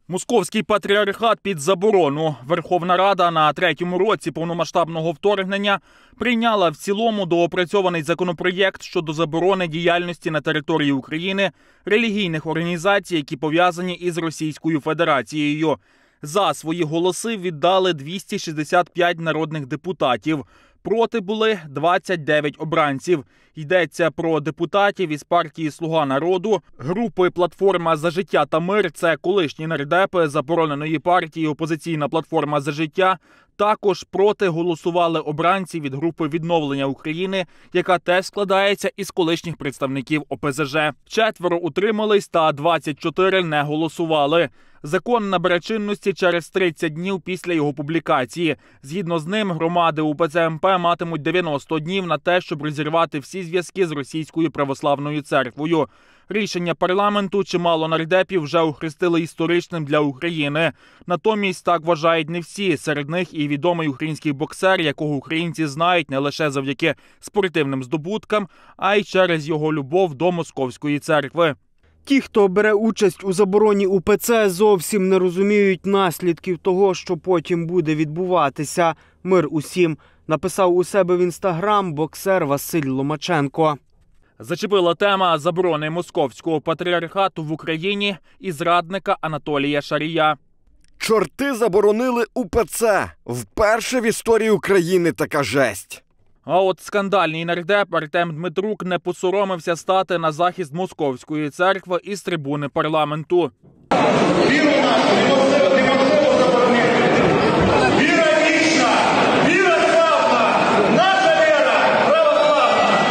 Московський патріархат під заборону. Верховна Рада на третьому році повномасштабного вторгнення прийняла в цілому доопрацьований законопроєкт щодо заборони діяльності на території України релігійних організацій, які пов'язані із Російською Федерацією. За свої голоси віддали 265 народних депутатів. Проти були 29 обранців. Йдеться про депутатів із партії «Слуга народу», групи «Платформа за життя та мир» – це колишні нардепи забороненої партії «Опозиційна платформа за життя». Також проти голосували обранці від групи «Відновлення України», яка теж складається із колишніх представників ОПЗЖ. 4 утримались та 24 не голосували. Закон набере чинності через 30 днів після його публікації. Згідно з ним, громади УПЦ МП матимуть 90 днів на те, щоб розірвати всі зв'язки з Російською православною церквою. Рішення парламенту чимало нардепів вже охрестили історичним для України. Натомість так вважають не всі. Серед них і відомий український боксер, якого українці знають не лише завдяки спортивним здобуткам, а й через його любов до Московської церкви. Ті, хто бере участь у забороні УПЦ, зовсім не розуміють наслідків того, що потім буде відбуватися. Мир усім, написав у себе в Інстаграм боксер Василь Ломаченко. Зачепила тема заборони Московського патріархату в Україні і зрадника Анатолія Шарія. Чорти заборонили УПЦ. Вперше в історії України така жесть. А от скандальний нардеп Артем Дмитрук не посоромився стати на захист Московської церкви із трибуни парламенту. Віру нашу неможливо заборонити. Віра вічна, віра славна, наша віра православна.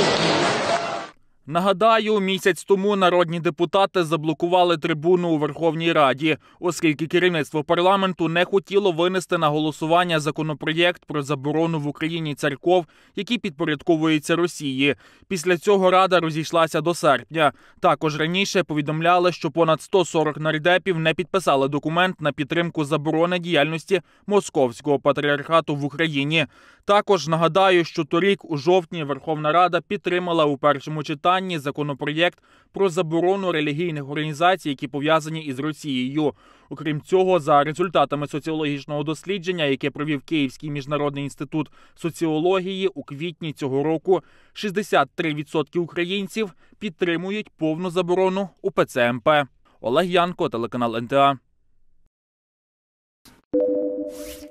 Нагадаю, місяць тому народні депутати заблокували трибуну у Верховній Раді, оскільки керівництво парламенту не хотіло винести на голосування законопроєкт про заборону в Україні церков, які підпорядковуються Росії. Після цього Рада розійшлася до серпня. Також раніше повідомляли, що понад 140 нардепів не підписали документ на підтримку заборони діяльності Московського патріархату в Україні. Також нагадаю, що торік у жовтні Верховна Рада підтримала у першому читанні законопроєкт про заборону релігійних організацій, які пов'язані із Росією. Окрім цього, за результатами соціологічного дослідження, яке провів Київський міжнародний інститут соціології, у квітні цього року 63% українців підтримують повну заборону УПЦ МП. Олег Янко, телеканал НТА.